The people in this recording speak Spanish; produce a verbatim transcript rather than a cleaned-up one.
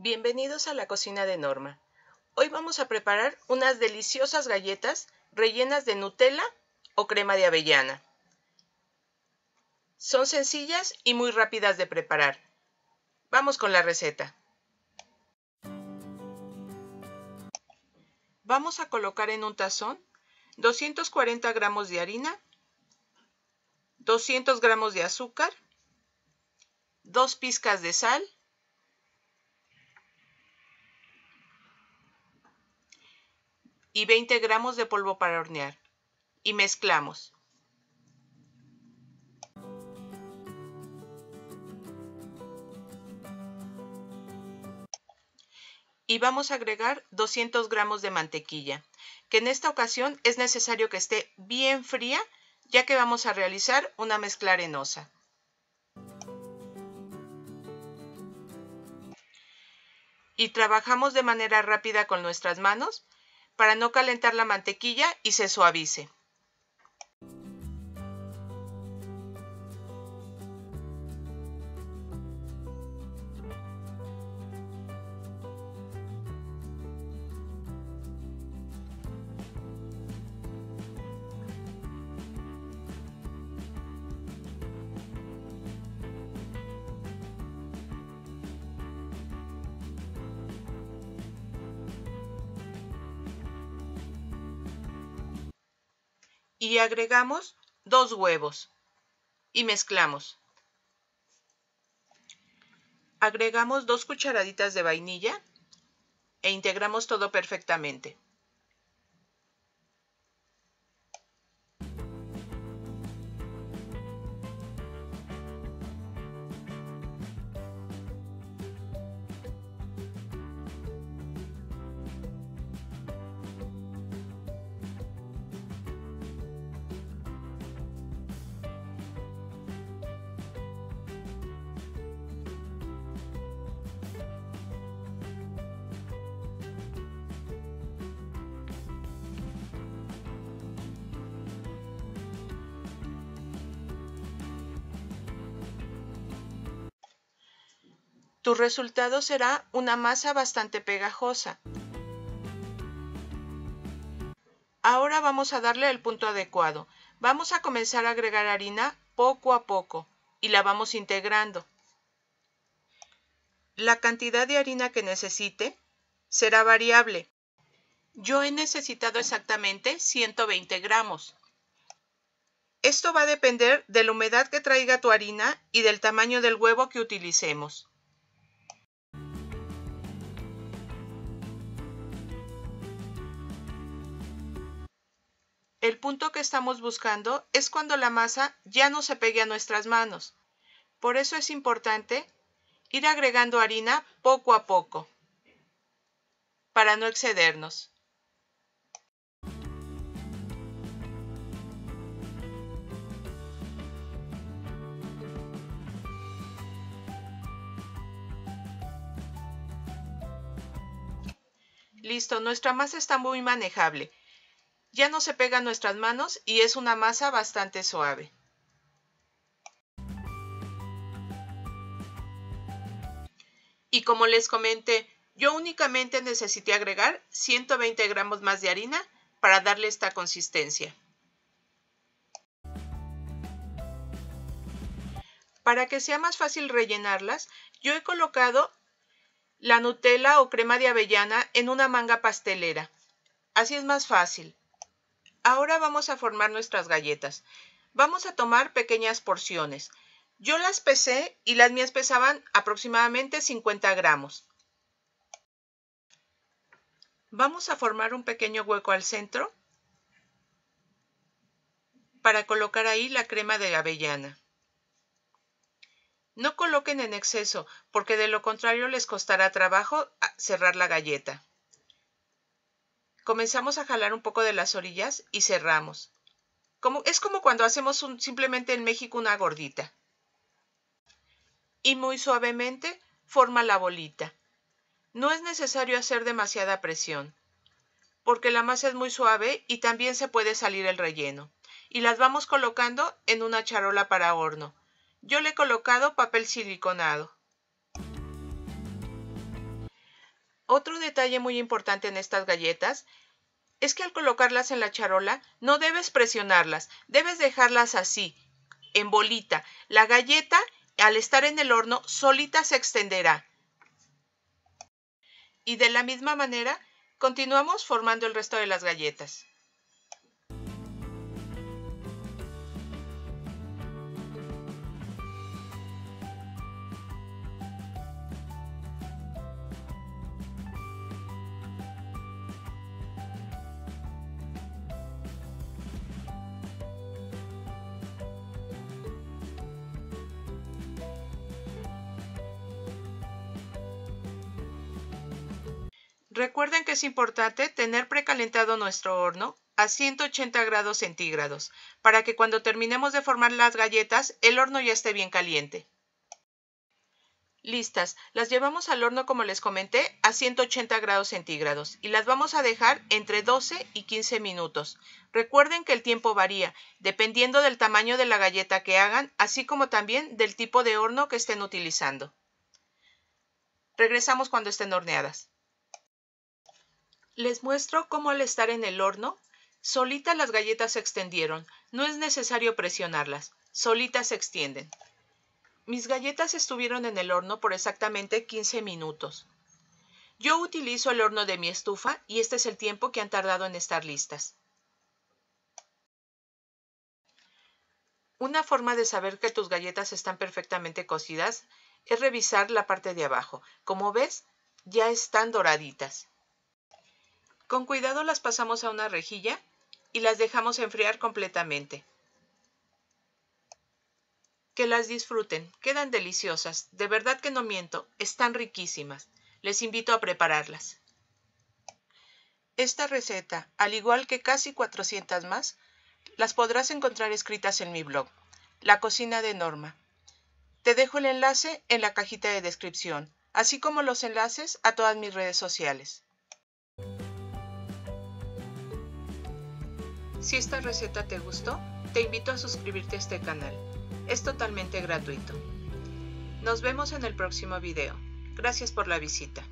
Bienvenidos a la cocina de Norma. Hoy vamos a preparar unas deliciosas galletas rellenas de Nutella o crema de avellana. Son sencillas y muy rápidas de preparar. Vamos con la receta. Vamos a colocar en un tazón doscientos cuarenta gramos de harina, doscientos gramos de azúcar, dos pizcas de sal, y veinte gramos de polvo para hornear, y mezclamos. Y vamos a agregar doscientos gramos de mantequilla, que en esta ocasión es necesario que esté bien fría, ya que vamos a realizar una mezcla arenosa. Y trabajamos de manera rápida con nuestras manos para no calentar la mantequilla y se suavice. Y agregamos dos huevos y mezclamos. Agregamos dos cucharaditas de vainilla e integramos todo perfectamente. Tu resultado será una masa bastante pegajosa. Ahora vamos a darle el punto adecuado. Vamos a comenzar a agregar harina poco a poco y la vamos integrando. La cantidad de harina que necesite será variable. Yo he necesitado exactamente ciento veinte gramos. Esto va a depender de la humedad que traiga tu harina y del tamaño del huevo que utilicemos. El punto que estamos buscando es cuando la masa ya no se pegue a nuestras manos. Por eso es importante ir agregando harina poco a poco, para no excedernos. Listo, nuestra masa está muy manejable. Ya no se pega a nuestras manos y es una masa bastante suave. Y como les comenté, yo únicamente necesité agregar ciento veinte gramos más de harina para darle esta consistencia. Para que sea más fácil rellenarlas, yo he colocado la Nutella o crema de avellana en una manga pastelera. Así es más fácil. Ahora vamos a formar nuestras galletas. Vamos a tomar pequeñas porciones. Yo las pesé y las mías pesaban aproximadamente cincuenta gramos. Vamos a formar un pequeño hueco al centro para colocar ahí la crema de avellana. No coloquen en exceso, porque de lo contrario les costará trabajo cerrar la galleta. Comenzamos a jalar un poco de las orillas y cerramos. Como, es como cuando hacemos un, simplemente en México una gordita. Y muy suavemente forma la bolita. No es necesario hacer demasiada presión, porque la masa es muy suave y también se puede salir el relleno. Y las vamos colocando en una charola para horno. Yo le he colocado papel siliconado. Otro detalle muy importante en estas galletas es que al colocarlas en la charola no debes presionarlas, debes dejarlas así, en bolita. La galleta, al estar en el horno, solita se extenderá. Y de la misma manera, continuamos formando el resto de las galletas. Recuerden que es importante tener precalentado nuestro horno a ciento ochenta grados centígrados para que cuando terminemos de formar las galletas el horno ya esté bien caliente. Listas, las llevamos al horno como les comenté a ciento ochenta grados centígrados y las vamos a dejar entre doce y quince minutos. Recuerden que el tiempo varía dependiendo del tamaño de la galleta que hagan, así como también del tipo de horno que estén utilizando. Regresamos cuando estén horneadas. Les muestro cómo al estar en el horno, solitas las galletas se extendieron. No es necesario presionarlas, solitas se extienden. Mis galletas estuvieron en el horno por exactamente quince minutos. Yo utilizo el horno de mi estufa y este es el tiempo que han tardado en estar listas. Una forma de saber que tus galletas están perfectamente cocidas es revisar la parte de abajo. Como ves, ya están doraditas. Con cuidado las pasamos a una rejilla y las dejamos enfriar completamente. Que las disfruten, quedan deliciosas, de verdad que no miento, están riquísimas. Les invito a prepararlas. Esta receta, al igual que casi cuatrocientas más, las podrás encontrar escritas en mi blog, La Cocina de Norma. Te dejo el enlace en la cajita de descripción, así como los enlaces a todas mis redes sociales. Si esta receta te gustó, te invito a suscribirte a este canal. Es totalmente gratuito. Nos vemos en el próximo video. Gracias por la visita.